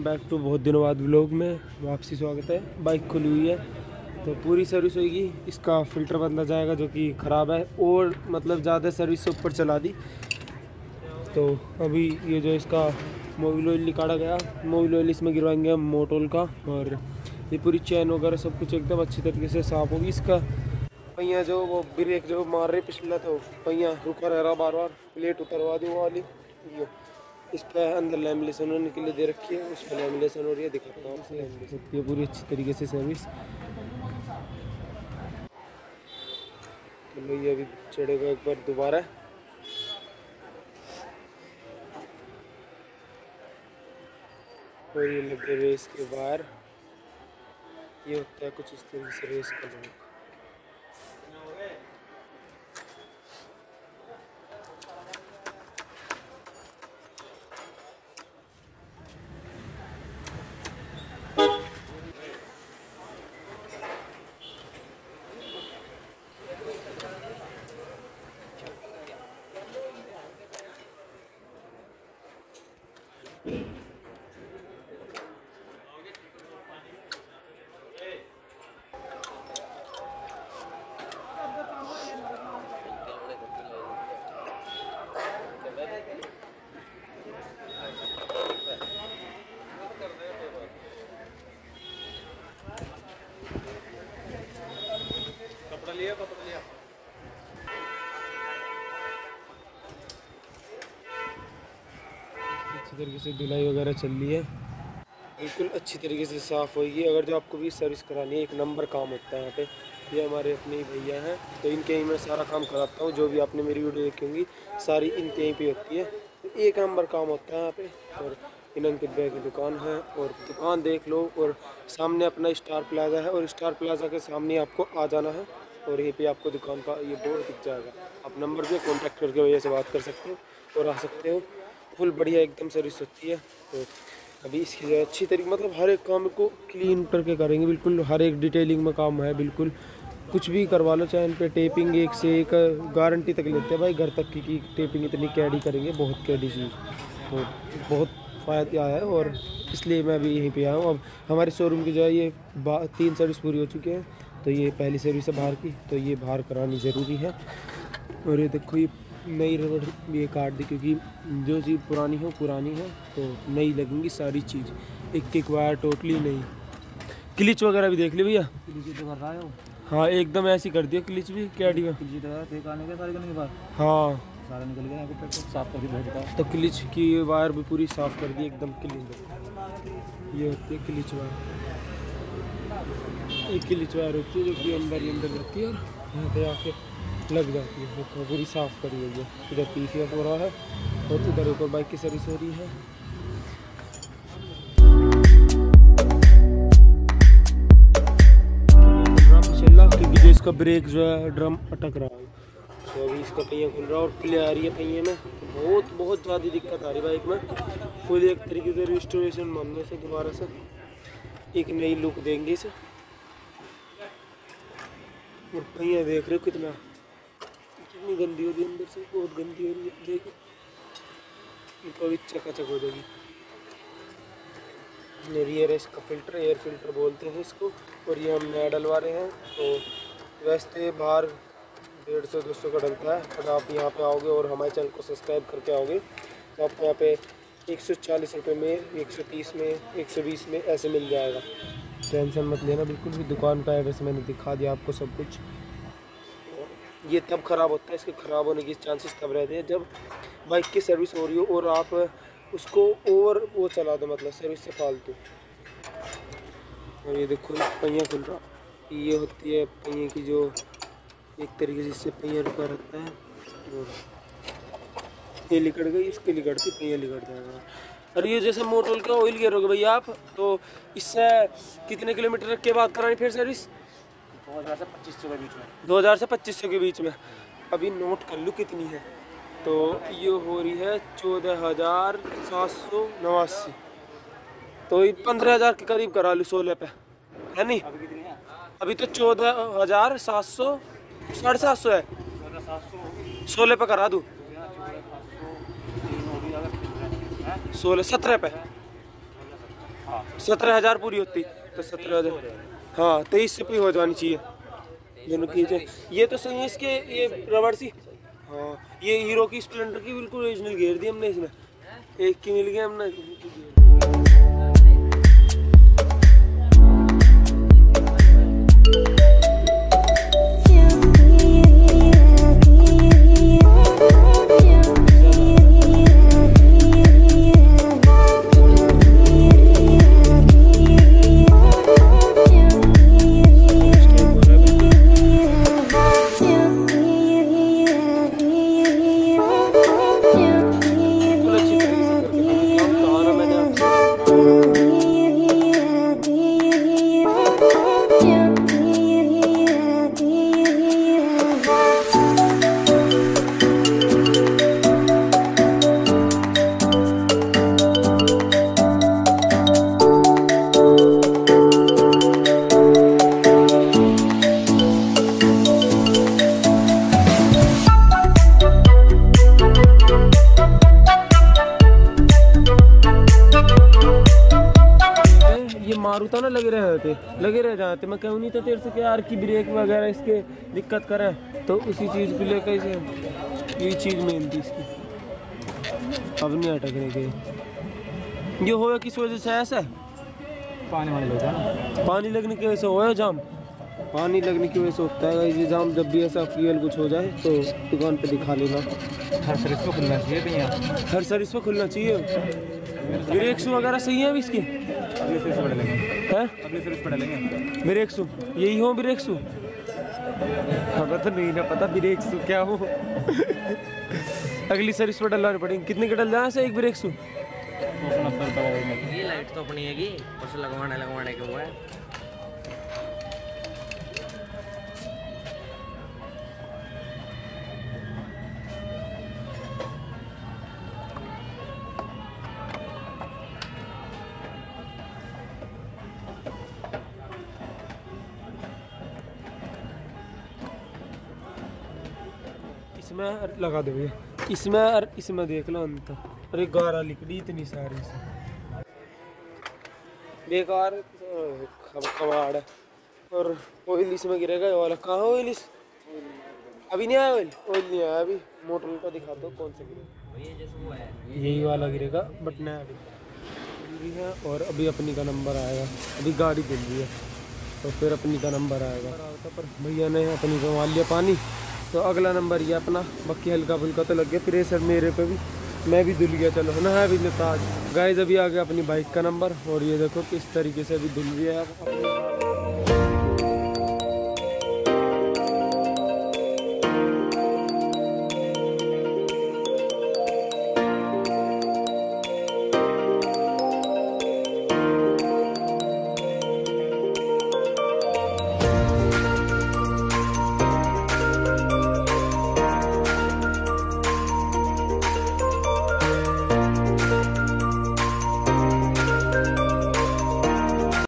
Back to बहुत दिनों बाद व्लॉग में वापसी स्वागत है। बाइक खुली हुई है तो पूरी सर्विस होगी। इसका फ़िल्टर बदला जाएगा जो कि ख़राब है, और मतलब ज़्यादा सर्विस से ऊपर चला दी। तो अभी ये जो इसका मोबिल ऑयल निकाला गया, मोबिल ऑयल इसमें गिरवाएंगे हम मोटोल का, और ये पूरी चैन वगैरह सब कुछ एकदम अच्छी तरीके से साफ़ होगी। इसका पहिया जो वो ब्रेक जो मार रहे पिछला, तो पहिया रुका रह रहा बार बार, प्लेट उतरवा दी वो वाली। ये इस पर अंदर लैमिनेशन होने के लिए दे रखी है, उस पर लैमिनेशन हो रही है, दिखाता हूँ आपको लैमिनेशन। ये पूरी अच्छी तरीके से सर्विस। तो भैया अभी चढ़ेगा एक बार दोबारा। और ये लगे रेस के बाहर, ये होता है कुछ इस तरीके से रेस का लोग। कपड़ा लिया अच्छी तरीके से धुलाई वगैरह चल रही है, बिल्कुल अच्छी तरीके से साफ़ होगी। अगर जो आपको भी सर्विस करानी है, एक नंबर काम होता है यहाँ पे। ये हमारे अपने ही भैया हैं, तो इनके ही मैं सारा काम कराता हूँ। जो भी आपने मेरी वीडियो देखी होंगी सारी इनके यहीं पे होती है। तो एक नंबर काम होता है यहाँ पे। और इन अंकित भाई की दुकान है, और दुकान देख लो, और सामने अपना स्टार प्लाजा है, और स्टार प्लाजा के सामने आपको आ जाना है, और यहीं पे आपको दुकान का ये बोर्ड दिख जाएगा। आप नंबर पे कांटेक्ट करके भैया से बात कर सकते हो और आ सकते हो। फुल बढ़िया एकदम सर्विस होती है। तो अभी इसकी जो अच्छी तरीके मतलब हर एक काम को क्लीन करके करेंगे, बिल्कुल हर एक डिटेलिंग में काम है। बिल्कुल कुछ भी करवा लो, चाहे इन पर टेपिंग एक से एक गारंटी तक लेते हैं भाई, घर तक की टेपिंग इतनी कैडी करेंगे, बहुत कैडी चीज़। तो बहुत फ़ायदा आया है, और इसलिए मैं अभी यहीं पे आया हूँ। अब हमारे शोरूम की जो है ये 3 सर्विस पूरी हो चुकी है, तो ये पहली सर्विस है बाहर की, तो ये बाहर करानी ज़रूरी है। और ये देखो ये नई रबड़ ये काट दी, क्योंकि जो चीज़ पुरानी हो पुरानी है, तो नई लगेंगी सारी चीज़। एक वायर टोटली नई। क्लिच वगैरह भी देख ली भैया। क्लिच तो कर रहा है वो। हाँ एकदम ऐसी कर दिया क्लिच भी कैडी में। क्लिच तो आने के सारे करने के बाद हाँ सारा निकल गया, यहाँ पे साफ करके भेज देता। तो क्लिच की वायर भी पूरी साफ़ कर दी एकदम क्लीन। ये होती है क्लिच वायर, एक क्लिच वायर होती है जो कि अंदर ही अंदर रहती है, और यहाँ पे आके लग जाती है। देखो पूरी साफ़ करी हुई है। इधर पीसीएफ हो रहा है, और उधर ऊपर बाइक की सर्विस हो रही है। क्योंकि जो इसका ब्रेक जो है ड्रम अटक रहा है, तो अभी इसका पहिया खुल रहा है और प्ले आ रही है पहिए में। बहुत ज़्यादा दिक्कत आ रही है बाइक में। फुल एक तरीके से रिस्टोरेशन मानने से दोबारा से एक नई लुक देंगे इसे। और पहिया देख रहे हो कितनी गंदी हो रही है, अंदर से बहुत गंदी हो रही है। देखो इनको अभी चकाचक हो जाएगी। ये है इसका फ़िल्टर, एयर फिल्टर बोलते हैं इसको, और ये हम नया डलवा रहे हैं। तो वैसे बाहर 150-200 का डलता है, अगर आप यहाँ पे आओगे और हमारे चैनल को सब्सक्राइब करके आओगे तो आपको यहाँ पे 140 रुपये में, 130 में, 120 में ऐसे मिल जाएगा। टेंशन मत लेना, बिल्कुल भी दुकान का एड्रेस मैंने दिखा दिया आपको सब कुछ। ये तब ख़राब होता है, इसके ख़राब होने के चांसेस तब रहते हैं जब बाइक की सर्विस हो रही हो और आप उसको ओवर वो चला दो, मतलब सर्विस से फालतू। और ये देखो पहिया खुल रहा, ये होती है पहिए की जो एक तरीके से इससे पहिया रुका रहता है, और ये लिकड़ गई, इसके लिकड़ के पहिया लिकड़ जाएगा। और ये जैसे मोटोल का ऑयल गिरोगे भैया आप, तो इससे कितने किलोमीटर के बाद करानी फिर सर्विस? 2000 से 2500 के बीच में। 2000 से 2500 के बीच में। अभी नोट कर लूँ कितनी है, तो ये हो रही है 14,789। तो 15,000 के करीब करा लूँ 16 पे, है नहीं? अभी कितनी है? अभी तो 14,700 750 है। 16 पे करा दूँ, 16 17 पे 17,000 पूरी होती तो 17,000, हाँ 23 पे हो जानी चाहिए दोनों की। ये तो सही है इसके, ये रबड़ सी, हाँ ये हीरो की स्प्लेंडर की बिल्कुल ओरिजिनल घेर दी हमने इसमें, एक की मिल गया हमने। मारूता ना लगे रह जाते, मैं कहूँ नहीं था तेरे से कि यार की ब्रेक वगैरह इसके दिक्कत करे, तो उसी चीज़ को लेकर इसे यही चीज़ मेन थी इसकी, अब नहीं अटकने के। ये होगा किस वजह से ऐसा है? पानी वाले लोग हैं, पानी लगने की वजह से होया जाम, पानी लगने की वजह से होता है ये जाम। जब भी ऐसा फ्यूल कुछ हो जाए तो दुकान पे दिखा लेना। हर सर्विस पे खुलना चाहिए भैया, हर सर्विस पे खुलना चाहिए। ब्रेक वगैरह सही है अभी इसके? अगली सर्विस पे डालेंगे, हैं अगली सर्विस पे डालेंगे। ब्रेक शू यही हो, ब्रेक शू हमें तो नहीं ना पता ब्रेक शू क्या हो। अगली सर्विस पर डलवानी पड़ेगी। कितने के डल जाए से एक ब्रेक शू? ये लाइट तो अपनी हैगी, बस लगवाने के हुआ है। इसमें लगा दो ये, इसमें देख लो अंतर। अरे गारा लिकड़ी इतनी सारी से बेकार कबाड़ है। और ऑयल इसमें गिरेगा ये वाला। कहाँ ऑयल? इस अभी नहीं आया ऑयल नहीं आया अभी। मोटर का दिखा दो कौन सा गिरेगा। यही वाला गिरेगा बट नया अभी है। और अभी अपनी का नंबर आएगा, अभी गाड़ी धुल रही है तो फिर अपनी का नंबर आएगा। पर भैया ने अपनी को मार लिया पानी, तो अगला नंबर ये अपना। बाकी हल्का फुल्का तो लग गया प्रेशर मेरे पे भी, मैं भी धुल गया। चलो है ना, अभी नेताज गाइस अभी आ गया अपनी बाइक का नंबर। और ये देखो किस तरीके से अभी धुल गया है।